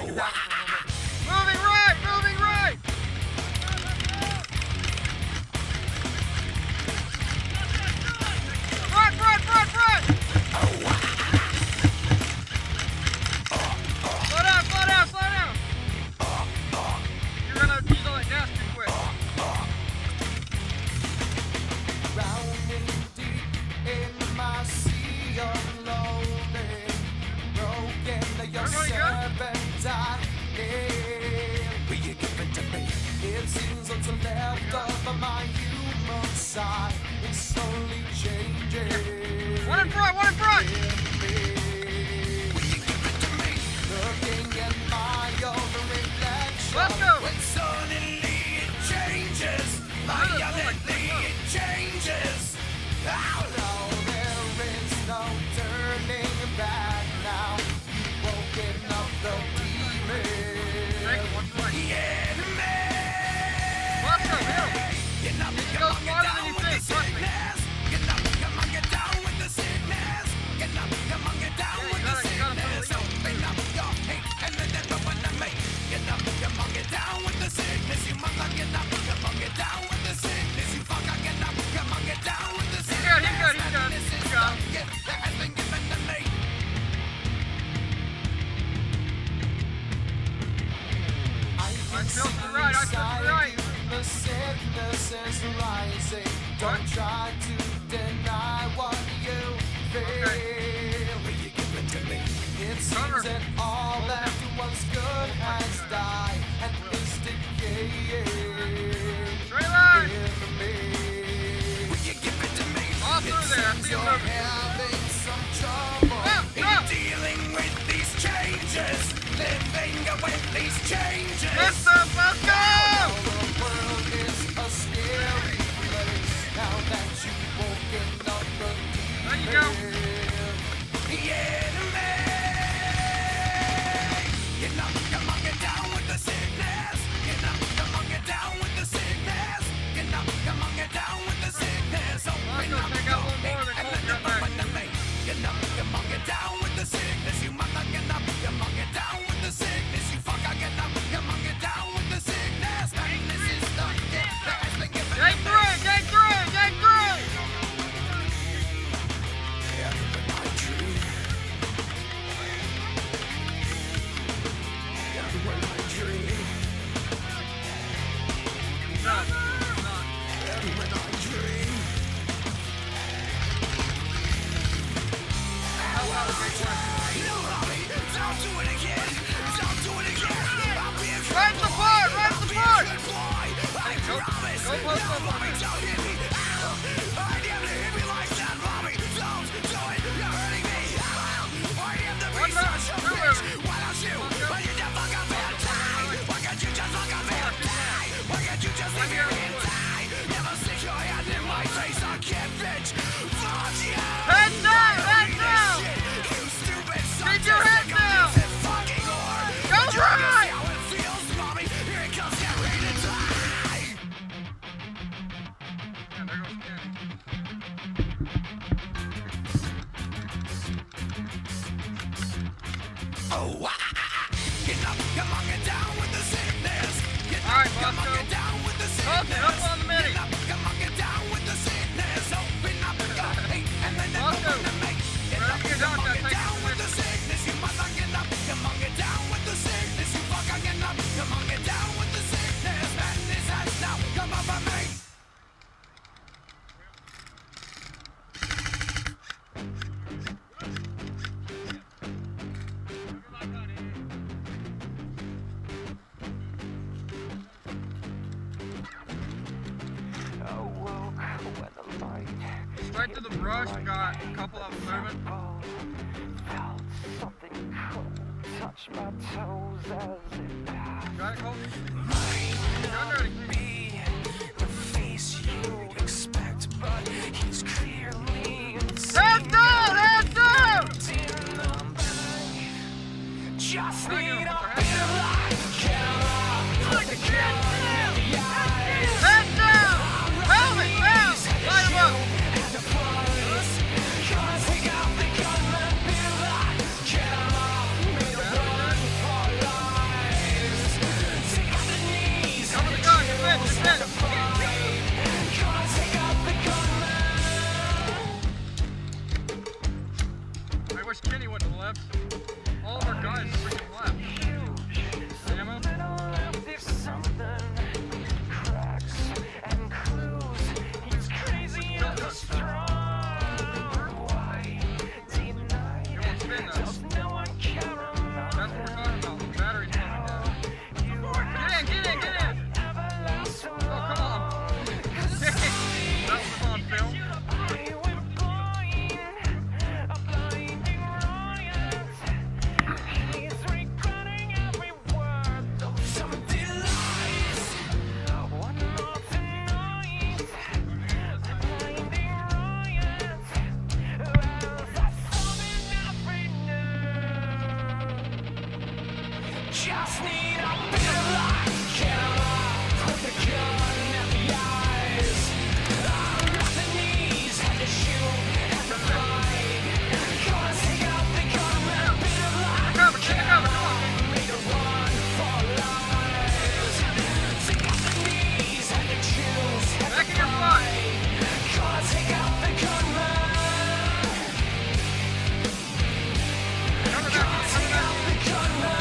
Moving right, moving right. Front, front, front, front. Slow down, slow down, slow down. You're gonna use all that gas too quick. Drowning deep in my sea of loathing, broken your serpentine. Will you give it to me? It seems what's left of my human side is slowly changing. One in front, one in front. Will you give it to me? Looking at my own reflection. Let's go. When suddenly it changes, violently it changes. Oh no, there is no turning back now. You've woken up the demon. The enemy. Watch out, Bill. Get up, You come go on, get smarter down than you with the think, trust me. sickness. Get up, come on, get down with the sickness. Get up, come on, get down with the sickness. Open up your hate and let that go on to me. Get up, come on, get down with the sickness. You mother, get up, come on, get down with the sickness. You fucker, get up, come on, get down with the sickness. He's good, he's good. This is He's the good. gift that has been given to me. I feel to the right, I feel to the right. The sickness is rising. Don't try to deny what you feel. Will you give it to me? It seems that all that was good has died and is decaying. Straight line. In me. Will you give it to me? All through there, I It seems see him you're moving. having some trouble in dealing with these changes. Living with these changes. Listen, let's go. The world is a scary place now that you've woken up the demon. There you go. The enemy. Get up, come on, get down with the sickness. Get up, come on, get down with the sickness. Get up, come on, get down with the sickness. Open up take your out one more, hate then and close let that it open to me. Get up, come on, get down with the sickness. You mother, get up, come on, get down with the sickness. You fucker, get up, come on, get down with the sickness. Man, this is the gift that has been given to Take me. three, take three, take three. Yeah, but I dream. Yeah, when I dream. Done. Yeah, when I dream. Don't do it again. Don't do it again. I'll be a Right support, right support. good boy. I promise. Go close, go Mommy, close. don't hit me. I never hit me like that, Mommy. Don't do it. You're hurting me. I am the One beast of more. show Two bitch. more. Why don't you? Why you just fuck up and die? Why can't you just fuck up and die? Why can't you just leave here and die? Never stick your hand in my face. I can't bitch. Fuck you. Heads down, heads down. You stupid son. Keep your head down. Fucking whore. Go right. How it feels, Mommy. Here it comes. Get ready to die. Yeah, there goes Kenny. Oh, get up, come on, get down with the sickness. Get All right, up, come on, Bosco. get down with the sickness. Okay, up on the mini. Get up, come on, get down with the sickness. Open up your hate and then Bosco. open to me. Get Right up, up here, come on, Doc, get take down it with the sickness. You mother, get up, come on, get down with the sickness. You fucker, get up, come on, get down with the sickness. Madness has now come over me. Right to the brush, got a couple of them moving. Felt something cold touch my toes as it passed. Got it, Cole? Might Gun ready. not be the face you expect, but he's clearly Heads down, heads down! in the back. Just Right here, need put a your bit head of light. Camera, put the camera in the eyes. Heads down! Helmet down! Light him up! And the police come and take out the gunman. Be like, camera, made a run for life. Just need a bit of luck. Get 'em up with the gun at the eyes. At the knees, had to shoot at the fight. Gonna take out the gun with a bit of luck. Get 'em up, made a run for lives. Take out the knees, had to choose at the fight. Gonna take out the gunman. Gonna take out the gunman.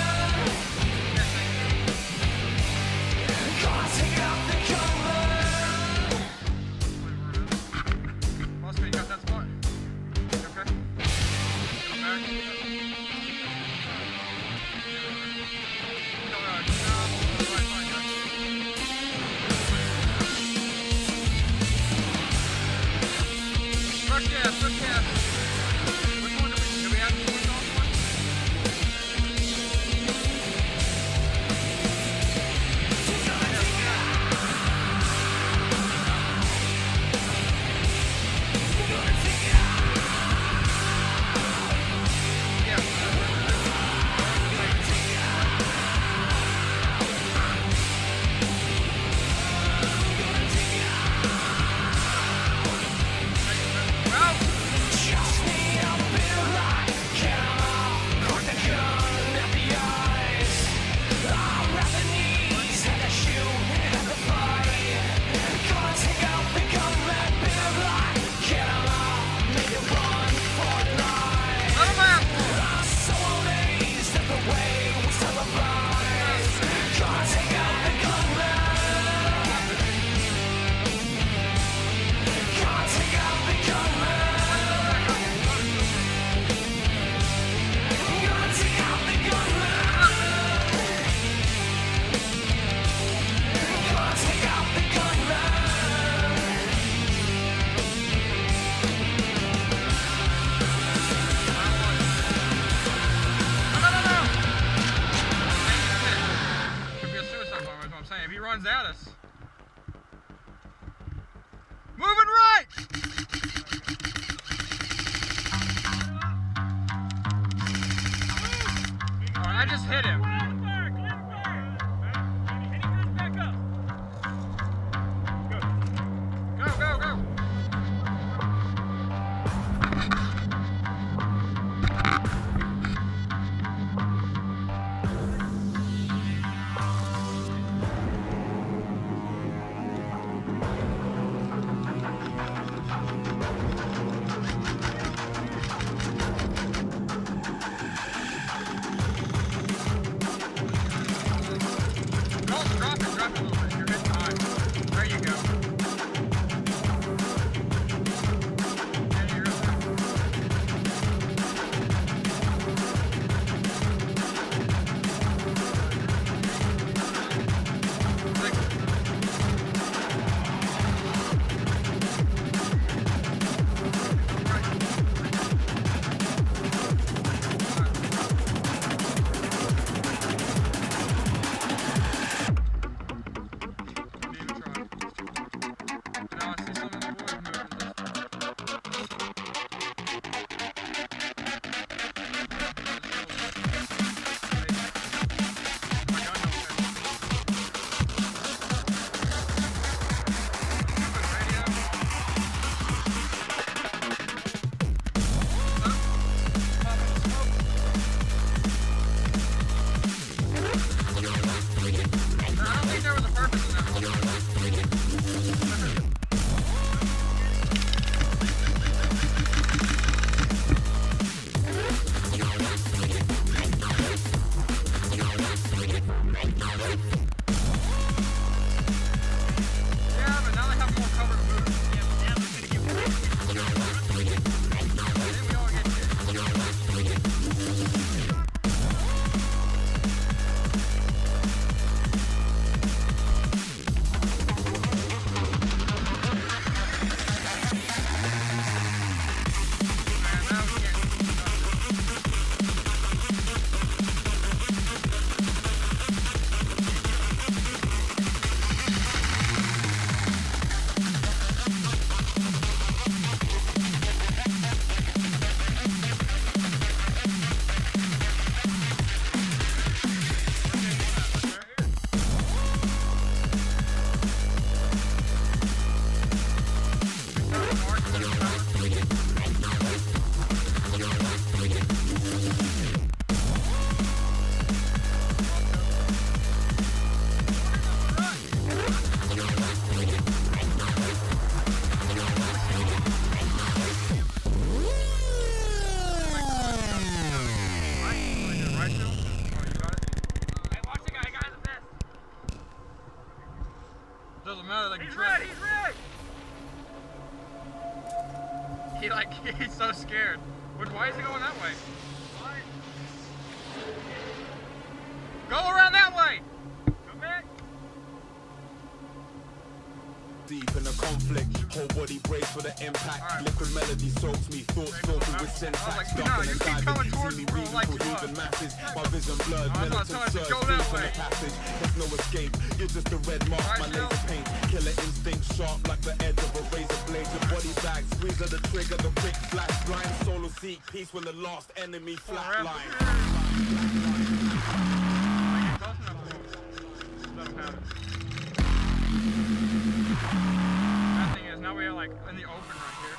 If he runs at us. Moving right! Alright, I just hit him. Go, go, go! Like, he's so scared. Why is he going that way? Go around that way! Come back! Deep in a conflict, whole body brace for the impact. Right. Liquid melody soaks me, thoughts filthy with syntax. Ducking and diving, you see me reading coherent masses. My vision blurred, militant surge, deep in the passage. There's no escape, you're just a red mark, my laser paint. Killer instinct sharp like the edge of a razor blade. Your body bag, squeeze of the trigger, the quick flash. Blind solo seek peace when the last enemy flatline. That thing is, now we are like in the open right here.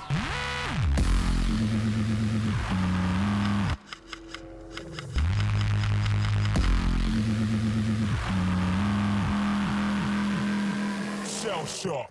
Shell shock.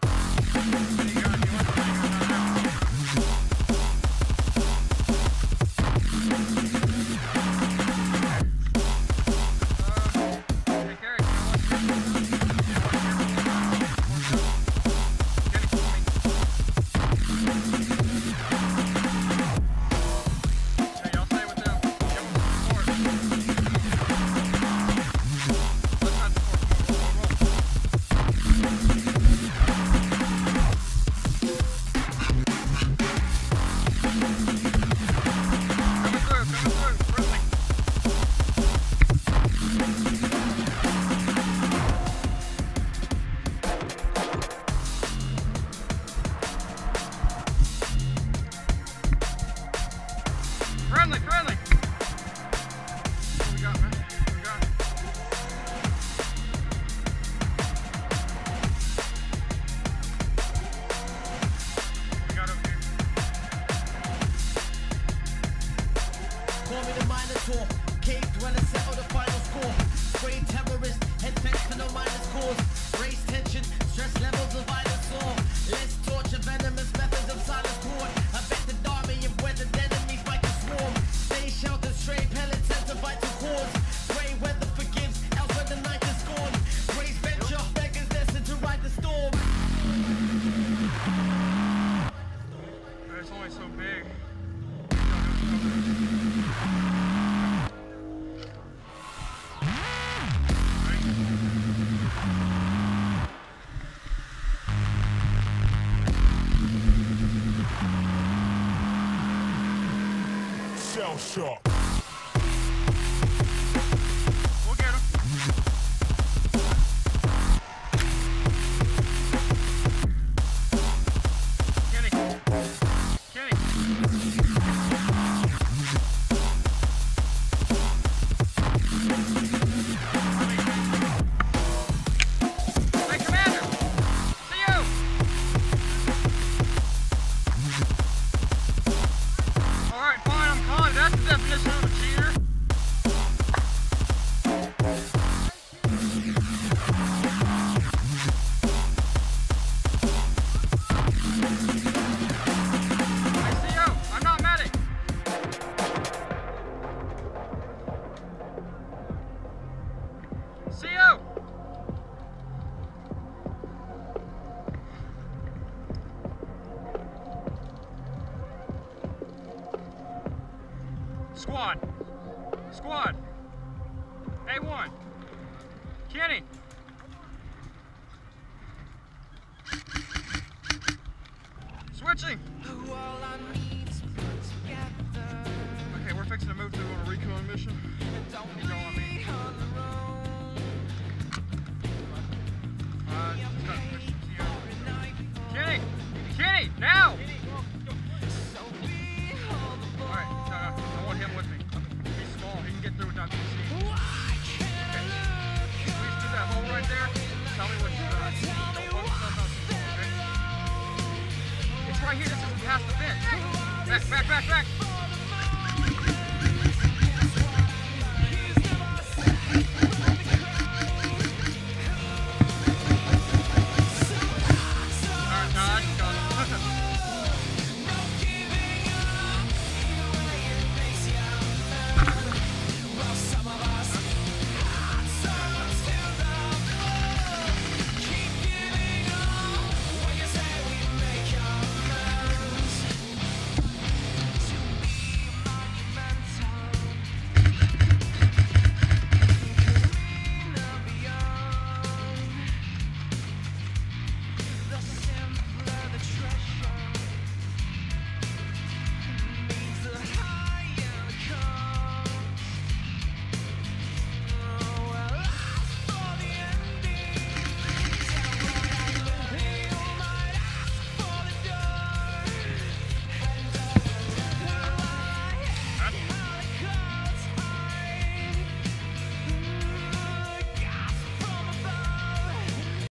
Friendly! What we got, man? What we got? What we got over here? Call me the Minotaur, caved when I settle the final score. Spray terrorist, head fence for no minus cause. Race tension, stress levels of violent storm. Less torture, venomous methods of silence toward. I bet the army of weathered enemies might swarm. Stay sheltered, stray pellets enter vital cause. Gray weather forgives, else when the night is gone. Grace venture, beggars destined to ride the storm. It's only so big. Shell shock. We'll get him. Kenny. Hey, Commander! See you! Alright, fine, I'm calling. That's the definition of a cheater. Hey, CO, I'm not medic. CO! Squad! A1! Kenny!